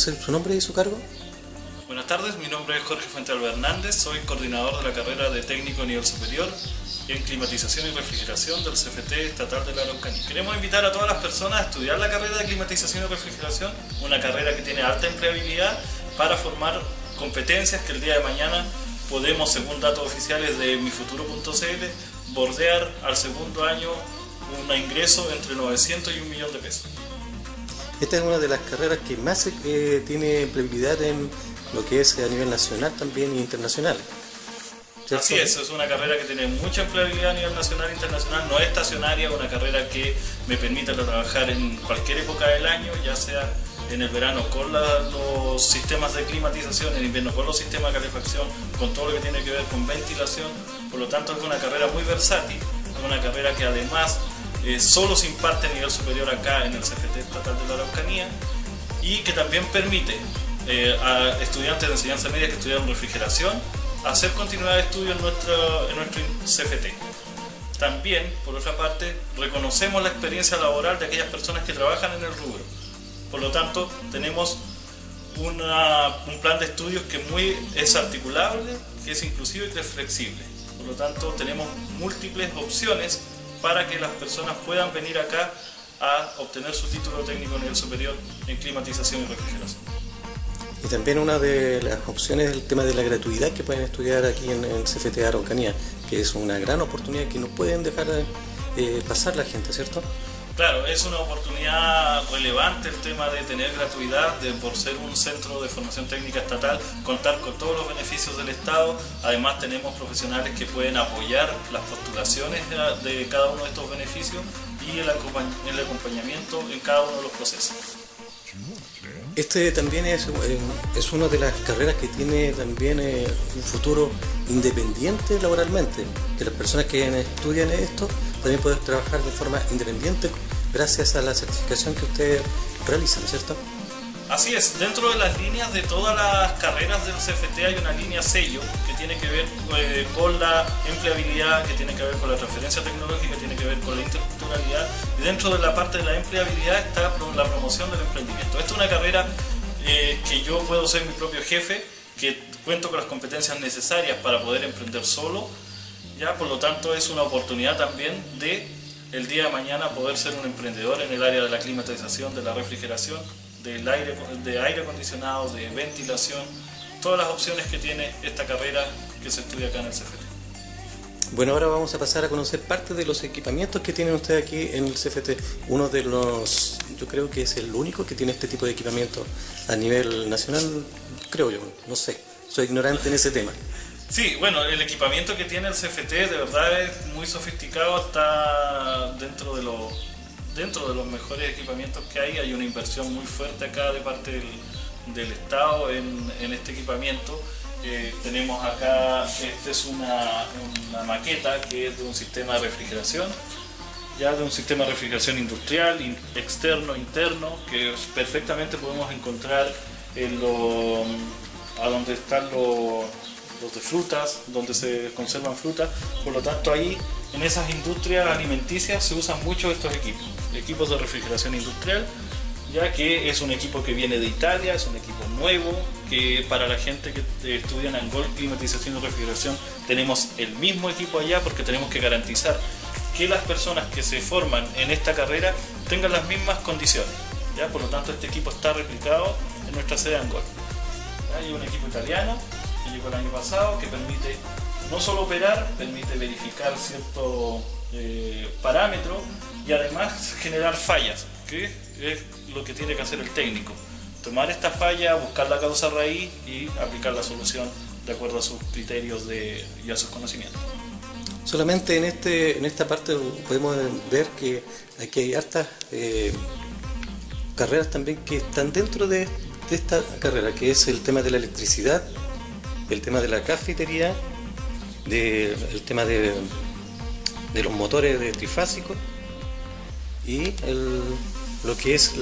su nombre y su cargo? Buenas tardes, mi nombre es Jorge Fuentealba Hernández, soy coordinador de la carrera de técnico nivel superior en climatización y refrigeración del CFT Estatal de la Araucanía. Queremos invitar a todas las personas a estudiar la carrera de climatización y refrigeración, una carrera que tiene alta empleabilidad para formar competencias que el día de mañana podemos, según datos oficiales de mifuturo.cl, bordear al segundo año un ingreso entre 900 y 1 millón de pesos. Esta es una de las carreras que más tiene empleabilidad en lo que es a nivel nacional también e internacional. ¿Cierto? Así es una carrera que tiene mucha empleabilidad a nivel nacional e internacional, no es estacionaria, una carrera que me permite trabajar en cualquier época del año, ya sea en el verano con los sistemas de climatización, en invierno con los sistemas de calefacción, con todo lo que tiene que ver con ventilación. Por lo tanto, es una carrera muy versátil, una carrera que además solo se imparte a nivel superior acá en el CFT Estatal de la Araucanía y que también permite a estudiantes de enseñanza media que estudian refrigeración hacer continuidad de estudio en nuestro CFT. También, por otra parte, reconocemos la experiencia laboral de aquellas personas que trabajan en el rubro. Por lo tanto, tenemos un plan de estudios que es articulable, que es inclusivo y que es flexible. Por lo tanto, tenemos múltiples opciones para que las personas puedan venir acá a obtener su título técnico a nivel superior en climatización y refrigeración. Y también una de las opciones es el tema de la gratuidad que pueden estudiar aquí en el CFT Araucanía, que es una gran oportunidad que no pueden dejar pasar la gente, ¿cierto? Claro, es una oportunidad relevante el tema de tener gratuidad, por ser un centro de formación técnica estatal, contar con todos los beneficios del Estado. Además tenemos profesionales que pueden apoyar las postulaciones de cada uno de estos beneficios y el acompañamiento en cada uno de los procesos. Este también es una de las carreras que tiene también un futuro independiente laboralmente, que las personas que estudian esto también pueden trabajar de forma independiente gracias a la certificación que ustedes realizan, ¿cierto? Así es, dentro de las líneas de todas las carreras del CFT hay una línea sello que tiene que ver con la empleabilidad, que tiene que ver con la transferencia tecnológica, que tiene que ver con la interculturalidad, y dentro de la parte de la empleabilidad está la promoción del emprendimiento. Esta es una carrera que yo puedo ser mi propio jefe, que cuento con las competencias necesarias para poder emprender solo, ya, por lo tanto es una oportunidad también de el día de mañana poder ser un emprendedor en el área de la climatización, de la refrigeración, de aire acondicionado, de ventilación, todas las opciones que tiene esta carrera que se estudia acá en el CFT. Bueno, ahora vamos a pasar a conocer parte de los equipamientos que tienen ustedes aquí en el CFT. Uno de los, yo creo que es el único que tiene este tipo de equipamiento a nivel nacional, creo yo, no sé, soy ignorante en ese tema. Sí, bueno, el equipamiento que tiene el CFT de verdad es muy sofisticado, está dentro de los mejores equipamientos que hay una inversión muy fuerte acá de parte del Estado en este equipamiento. Tenemos acá, esta es una maqueta que es de un sistema de refrigeración, ya de un sistema de refrigeración industrial, externo, interno, que perfectamente podemos encontrar a donde están los de frutas, donde se conservan frutas. Por lo tanto, ahí en esas industrias alimenticias se usan mucho estos equipos de refrigeración industrial, ya que es un equipo que viene de Italia, es un equipo nuevo, que para la gente que estudia en Angol climatización y refrigeración tenemos el mismo equipo allá, porque tenemos que garantizar que las personas que se forman en esta carrera tengan las mismas condiciones, ¿ya? Por lo tanto, este equipo está replicado en nuestra sede de Angol. Hay un equipo italiano que llegó el año pasado, que permite no solo operar, permite verificar ciertos parámetros y además generar fallas, que es lo que tiene que hacer el técnico. Tomar esta falla, buscar la causa raíz y aplicar la solución de acuerdo a sus criterios y a sus conocimientos. Solamente en esta parte podemos ver que aquí hay hartas carreras también que están dentro de esta carrera, que es el tema de la electricidad, el tema de la cafetería, el tema de los motores de trifásicos y lo que es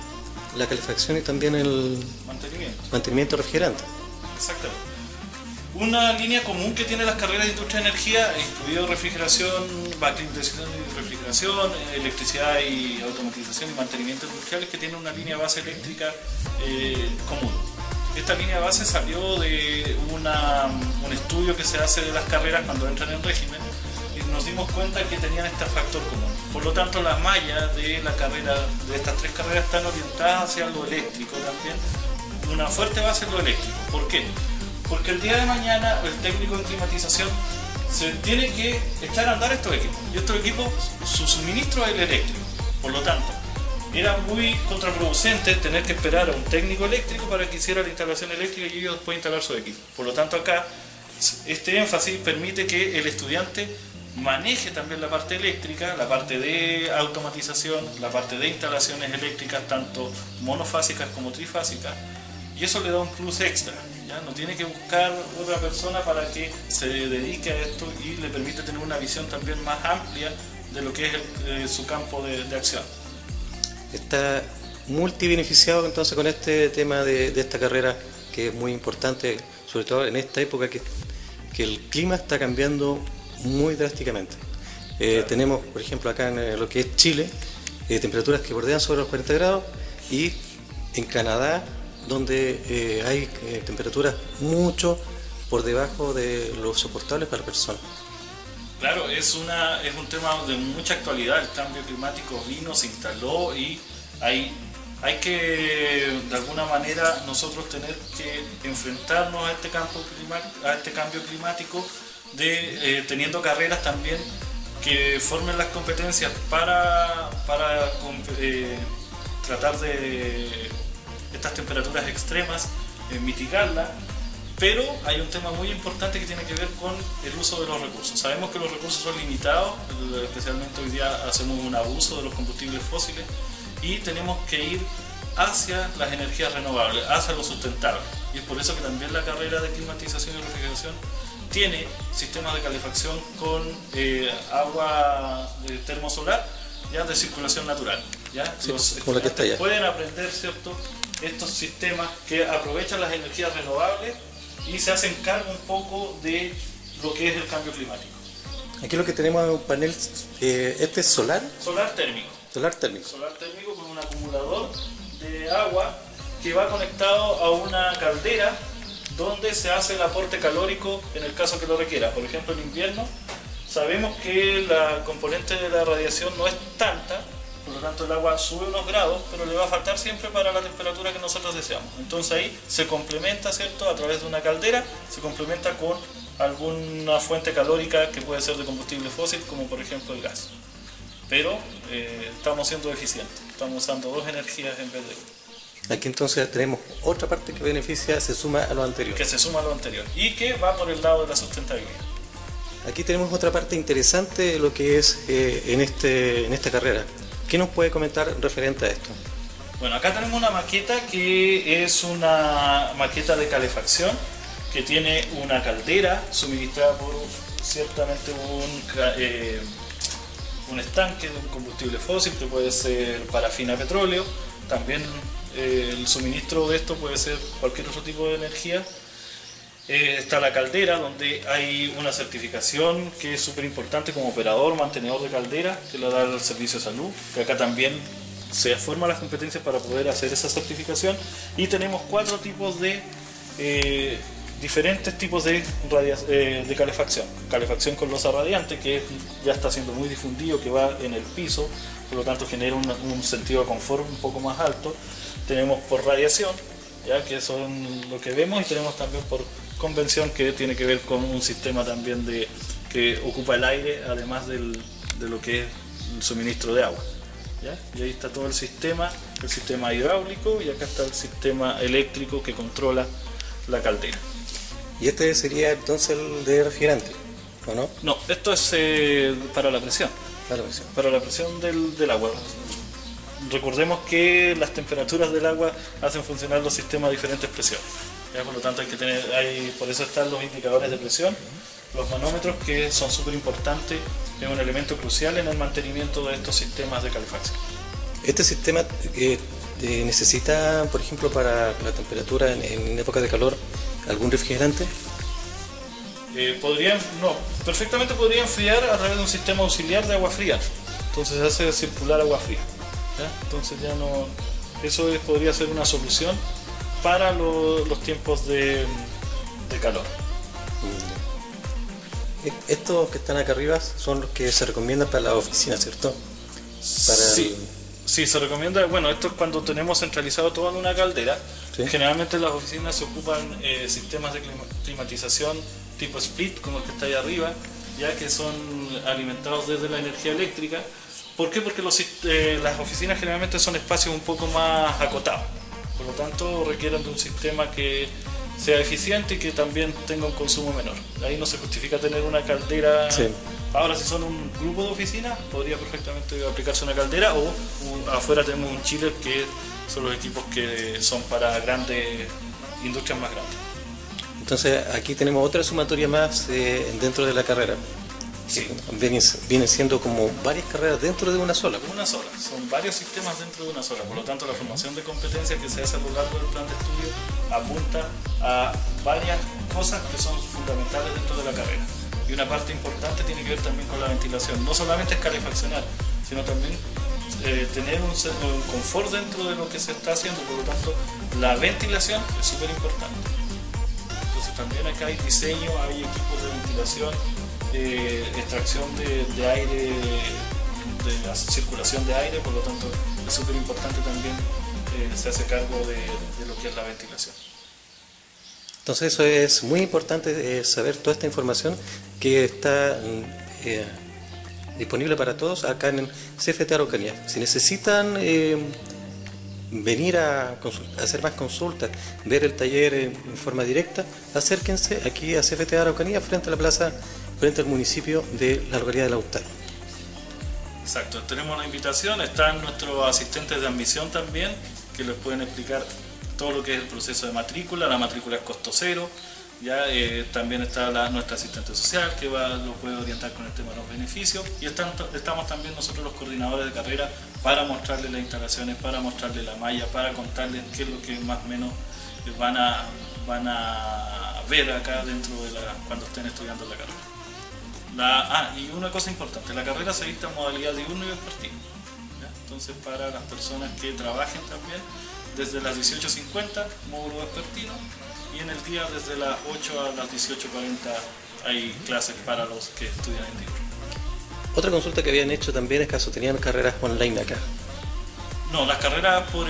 la calefacción y también el mantenimiento refrigerante. Exactamente. Una línea común que tiene las carreras de industria de energía, incluido refrigeración, climatización y refrigeración, electricidad y automatización y mantenimiento industrial, es que tiene una línea base eléctrica común. Esta línea base salió de un estudio que se hace de las carreras cuando entran en régimen, y nos dimos cuenta que tenían este factor común. Por lo tanto, las mallas de la carrera, de estas 3 carreras, están orientadas hacia lo eléctrico también, una fuerte base en lo eléctrico. ¿Por qué? Porque el día de mañana el técnico en climatización se tiene que echar a andar estos equipos, y estos equipos, su suministro es el eléctrico. Por lo tanto, era muy contraproducente tener que esperar a un técnico eléctrico para que hiciera la instalación eléctrica y ellos después instalar su equipo. Por lo tanto, acá este énfasis permite que el estudiante maneje también la parte eléctrica, la parte de automatización, la parte de instalaciones eléctricas, tanto monofásicas como trifásicas, y eso le da un plus extra. ¿Ya? No tiene que buscar otra persona para que se dedique a esto, y le permite tener una visión también más amplia de lo que es su campo de acción. Está multibeneficiado entonces con este tema de esta carrera, que es muy importante, sobre todo en esta época que el clima está cambiando muy drásticamente. Tenemos, por ejemplo, acá en lo que es Chile, temperaturas que bordean sobre los 40 grados, y en Canadá, donde hay temperaturas mucho por debajo de lo soportable para personas. Claro, es un tema de mucha actualidad. El cambio climático vino, se instaló, y hay que, de alguna manera, nosotros tener que enfrentarnos a este cambio climático, teniendo carreras también que formen las competencias para tratar de estas temperaturas extremas, mitigarlas. Pero hay un tema muy importante que tiene que ver con el uso de los recursos. Sabemos que los recursos son limitados, especialmente hoy día hacemos un abuso de los combustibles fósiles, y tenemos que ir hacia las energías renovables, hacia lo sustentable. Y es por eso que también la carrera de climatización y refrigeración tiene sistemas de calefacción con agua termosolar, ya de circulación natural. ¿Ya? Sí, los como la que está allá. Pueden aprender, ¿cierto?, estos sistemas que aprovechan las energías renovables y se hacen cargo un poco de lo que es el cambio climático. Aquí lo que tenemos es un panel, este es solar. Solar térmico. Solar térmico. Solar térmico con un acumulador de agua que va conectado a una caldera donde se hace el aporte calórico en el caso que lo requiera. Por ejemplo, en invierno sabemos que la componente de la radiación no es tanta, por lo tanto el agua sube unos grados, pero le va a faltar siempre para la temperatura que nosotros deseamos. Entonces ahí se complementa, ¿cierto?, a través de una caldera, se complementa con alguna fuente calórica que puede ser de combustible fósil, como por ejemplo el gas. Pero estamos siendo eficientes, estamos usando 2 energías en vez de 1. Aquí entonces tenemos otra parte que beneficia, se suma a lo anterior. Que se suma a lo anterior y que va por el lado de la sustentabilidad. Aquí tenemos otra parte interesante de lo que es en esta carrera. ¿Qué nos puede comentar referente a esto? Bueno, acá tenemos una maqueta que es una maqueta de calefacción que tiene una caldera suministrada por ciertamente un estanque de un combustible fósil, que puede ser parafina, petróleo. También el suministro de esto puede ser cualquier otro tipo de energía. Está la caldera, donde hay una certificación que es súper importante como operador, mantenedor de caldera, que la da el Servicio de Salud, que acá también se forman las competencias para poder hacer esa certificación. Y tenemos 4 tipos de diferentes tipos de calefacción. Calefacción con losa radiante, que ya está siendo muy difundido, que va en el piso, por lo tanto genera un sentido de confort un poco más alto. Tenemos por radiación, ya que son lo que vemos, y tenemos también por convención, que tiene que ver con un sistema también que ocupa el aire, además de lo que es el suministro de agua. ¿Ya? Y ahí está todo el sistema hidráulico, y acá está el sistema eléctrico que controla la caldera. ¿Y este sería entonces el de refrigerante, o no? No, esto es para la presión. Para la presión del agua. Recordemos que las temperaturas del agua hacen funcionar los sistemas a diferentes presiones. ¿Ya? Por lo tanto por eso están los indicadores de presión, los manómetros, que son súper importantes, es un elemento crucial en el mantenimiento de estos sistemas de calefacción. ¿Este sistema necesita, por ejemplo, para la temperatura en época de calor, algún refrigerante? Perfectamente podría enfriar a través de un sistema auxiliar de agua fría. Entonces hace circular agua fría. ¿Ya? Entonces ya no. Podría ser una solución para los tiempos de calor. Estos que están acá arriba son los que se recomiendan para la oficina, ¿cierto? Sí, se recomienda. Bueno, esto es cuando tenemos centralizado todo en una caldera. ¿Sí? Generalmente en las oficinas se ocupan sistemas de climatización tipo split, como el que está ahí arriba, ya que son alimentados desde la energía eléctrica. ¿Por qué? Porque las oficinas generalmente son espacios un poco más acotados. Por lo tanto, requieren de un sistema que sea eficiente y que también tenga un consumo menor. Ahí no se justifica tener una caldera. Sí. Ahora, si son un grupo de oficinas, podría perfectamente aplicarse una caldera, o afuera tenemos un chiller, que son los equipos que son para grandes industrias más grandes. Entonces, aquí tenemos otra sumatoria más dentro de la carrera. Sí. Vienen siendo como varias carreras dentro de una sola. Una sola, son varios sistemas dentro de una sola. Por lo tanto, la formación de competencias que se hace a lo largo del plan de estudio apunta a varias cosas que son fundamentales dentro de la carrera. Y una parte importante tiene que ver también con la ventilación. No solamente es calefaccionar, sino también tener un confort dentro de lo que se está haciendo. Por lo tanto, la ventilación es súper importante. Entonces también acá hay diseño, hay equipos de ventilación, extracción de aire, de la circulación de aire. Por lo tanto, es súper importante también, se hace cargo de lo que es la ventilación. Entonces eso es muy importante, saber toda esta información que está disponible para todos acá en CFT Araucanía. Si necesitan venir a hacer más consultas, ver el taller en forma directa, acérquense aquí a CFT Araucanía, frente a la plaza, frente al municipio de la localidad de Lautaro. Exacto, tenemos una invitación, están nuestros asistentes de admisión también, que les pueden explicar todo lo que es el proceso de matrícula. La matrícula es costo cero. Ya también está nuestra asistente social, que lo puede orientar con el tema de los beneficios, y estamos también nosotros los coordinadores de carrera para mostrarles las instalaciones, para mostrarles la malla, para contarles qué es lo que más o menos van a ver acá dentro cuando estén estudiando la carrera. Y una cosa importante, la carrera se dicta en modalidad diurno y vespertino. Entonces, para las personas que trabajen también, desde las 18:50, módulo vespertino, y en el día desde las 8 a las 18:40 hay clases para los que estudian en diurno. Otra consulta que habían hecho también es que tenían carreras online acá. No, las carreras por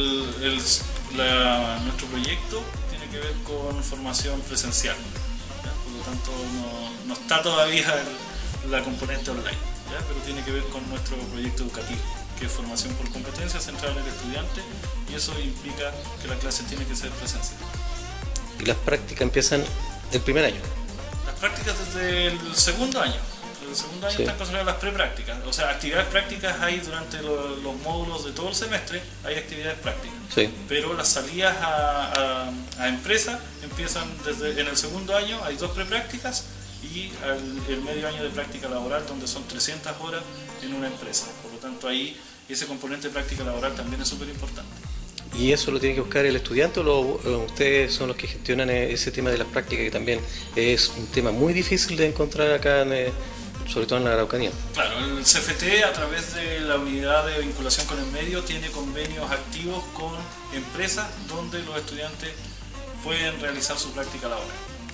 nuestro proyecto tiene que ver con formación presencial. ¿Ya? Por lo tanto, no está todavía la componente online, ¿ya? Pero tiene que ver con nuestro proyecto educativo, que es formación por competencias central del estudiante, y eso implica que la clase tiene que ser presencial. ¿Y las prácticas empiezan el primer año? Las prácticas desde el segundo año. Desde el segundo año están consideradas las preprácticas. O sea, actividades prácticas hay durante los módulos de todo el semestre, hay actividades prácticas. Sí. Pero las salidas a empresas empiezan en el segundo año, hay 2 preprácticas, y el medio año de práctica laboral, donde son 300 horas en una empresa. Por lo tanto, ahí ese componente de práctica laboral también es súper importante. ¿Y eso lo tiene que buscar el estudiante o ustedes son los que gestionan ese tema de las prácticas, que también es un tema muy difícil de encontrar acá, sobre todo en la Araucanía? Claro, el CFT, a través de la unidad de vinculación con el medio, tiene convenios activos con empresas donde los estudiantes pueden realizar su práctica laboral.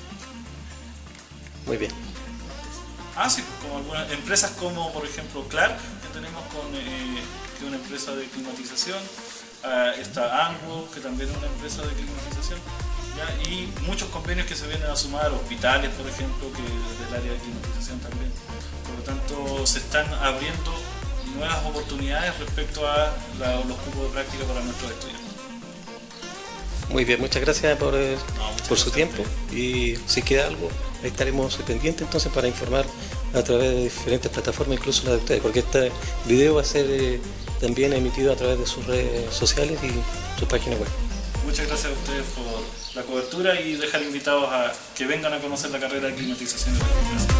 Muy bien. Sí, como algunas empresas, como por ejemplo Clark, que tenemos que es una empresa de climatización. Está Anglo, que también es una empresa de climatización, ¿ya? Y muchos convenios que se vienen a sumar, hospitales por ejemplo, que del área de climatización también. Por lo tanto, se están abriendo nuevas oportunidades respecto a los cupos de práctica para nuestros estudiantes. Muy bien, muchas gracias por su tiempo, y si queda algo, ahí estaremos pendientes entonces para informar a través de diferentes plataformas, incluso la de ustedes, porque este video va a ser también emitido a través de sus redes sociales y su página web. Muchas gracias a ustedes por la cobertura, y dejar invitados a que vengan a conocer la carrera de climatización de la empresa.